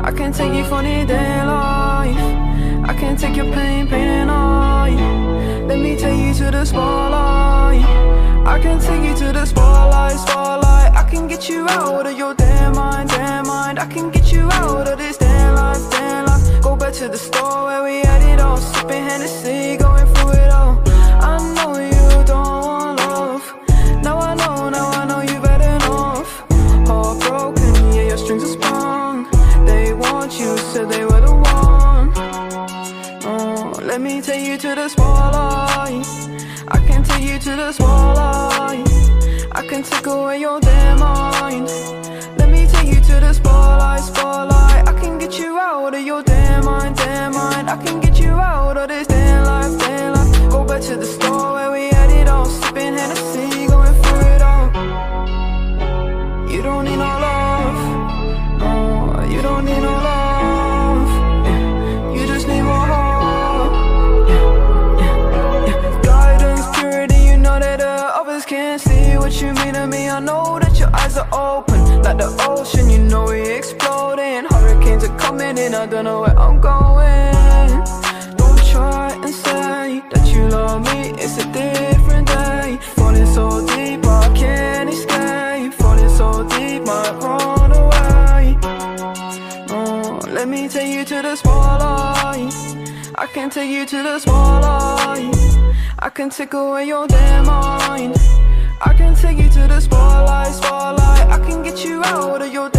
I can take you funny day life. I can take your pain, pain and I. Let me take you to the spotlight. I can take you to the spotlight, spotlight. I can get you out of your damn mind, damn mind. I can get you out of this damn life, damn life. Go back to the store where we had it all, sipping Hennessy, going through it all. I know you don't want love. Now I know you've had enough. Heartbroken, yeah, your strings are sprung. They want you, said they were the one. Oh, let me take you to the spotlight. I can take you to the spotlight. I can take away your damn mind. Let me take you to the spotlight, spotlight. I can get you out of your damn mind, damn mind. I can get you out of this damn life, damn life. Go back to the store where we had it all, sipping Hennessy, going through it all. You don't need no love, no, you don't need no love, yeah. You just need more heart, yeah. Guidance, purity, you know that others can't see what you mean to me. I know that your eyes are open, like the ocean, you know we exploding. Hurricanes are coming in, I don't know where I'm going. Don't try and say that you love me, it's a different day. Falling so deep, I can't escape. Falling so deep, might run away. Oh, let me take you to the spotlight. I can take you to the spotlight. I can take away your damn mind. I can take you to the spotlight, spotlight. I can get you out of your